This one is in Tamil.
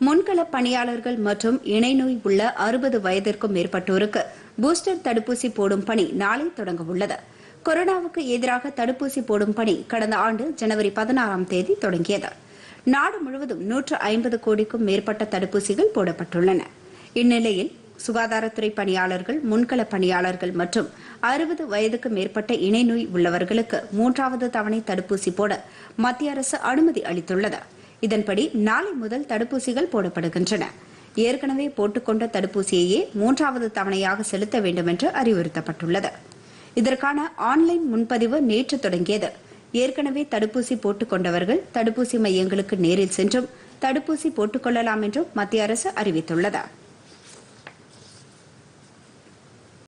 முன்கள பணியாளர்கள் மற்றும் இணைநோய் உள்ள 60 வயதிற்கும் மேற்பட்டோருக்கு பூஸ்டர் தடுப்பூசி போடும் பணி நாளை தொடங்க உள்ளது. கொரோனாவுக்கு எதிராக தடுப்பூசி போடும் பணி கடந்த ஆண்டு ஜனவரி 16ஆம் தேதி தொடங்கியது. நாடு முழுவதும் 150 கோடிக்கும் மேற்பட்ட தடுப்பூசிகள் போடப்பட்டுள்ளன. இந்நிலையில் சுகாதாரத்துறை பணியாளர்கள், முன்கள பணியாளர்கள் மற்றும் 60 வயதுக்கு மேற்பட்ட இணைநோய் உள்ளவர்களுக்கு 3வது தவணை தடுப்பூசி போட மத்திய அரசு அனுமதி அளித்துள்ளது. இதன்படி நாளை முதல் தடுப்பூசிகள் போடப்படுகின்றன. ஏற்கனவே போட்டுக்கொண்ட தடுப்பூசியையே 3வது தவணையாக செலுத்த வேண்டும் என்று அறிவுறுத்தப்பட்டுள்ளது. இதற்கான ஆன்லைன் முன்பதிவு நேற்று தொடங்கியது. ஏற்கனவே தடுப்பூசி போட்டுக் கொண்டவர்கள் தடுப்பூசி மையங்களுக்கு நேரில் சென்றும் தடுப்பூசி போட்டுக் கொள்ளலாம் என்றும் மத்திய அரசு அறிவித்துள்ளது.